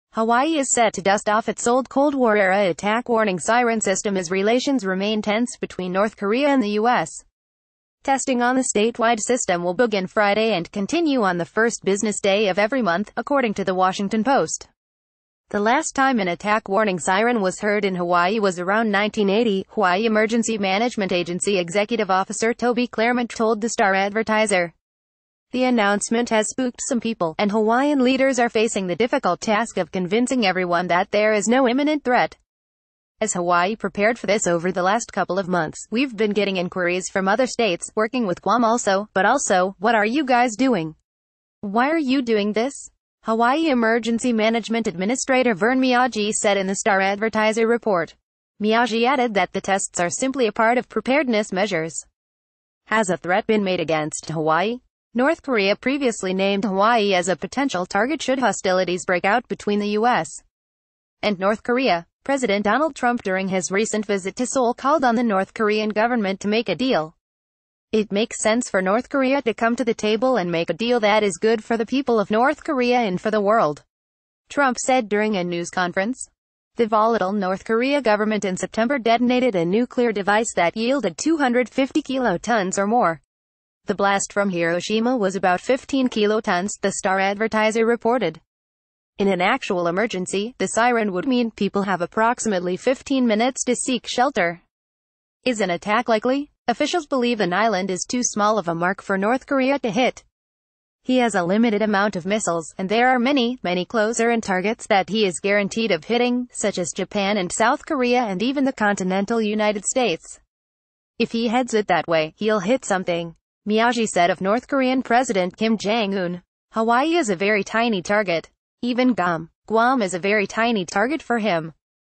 Hawaii is set to dust off its old Cold Warera attack warning siren system as relations remain tense between North Korea and the U.S. Testing on the statewide system will begin Friday and continue on the first business day of every month, according to the Washington Post. The last time an attack warning siren was heard in Hawaii was around 1980, Hawaii Emergency Management Agency Executive Officer Toby Clairmont told the StarAdvertiser. The announcement has spooked some people, and Hawaiian leaders are facing the difficult task of convincing everyone that there is no imminent threat. As Hawaii prepared for this over the last couple of months, we've been getting inquiries from other states, working with Guam also, but also, what are you guys doing? Why are you doing this? Hawaii Emergency Management Administrator Vern Miyagi said in the StarAdvertiser report. Miyagi added that the tests are simply a part of preparedness measures. Has a threat been made against Hawaii? North Korea previously named Hawaii as a potential target should hostilities break out between the U.S. and North Korea. President Donald Trump during his recent visit to Seoul called on the North Korean government to make a deal. It makes sense for North Korea to come to the table and make a deal that is good for the people of North Korea and for the world, Trump said during a news conference. The volatile North Korea government in September detonated a nuclear device that yielded 250 kilotons or more. The blast from Hiroshima was about 15 kilotons, the StarAdvertiser reported. In an actual emergency, the siren would mean people have approximately 15 minutes to seek shelter. Is an attack likely? Officials believe an island is too small of a mark for North Korea to hit. He has a limited amount of missiles, and there are many closer in targets that he is guaranteed of hitting, such as Japan and South Korea and even the continental United States. If he heads it that way, he'll hit something, Miyagi said of North Korean President Kim Jong-un. Hawaii is a very tiny target. Even Guam is a very tiny target for him.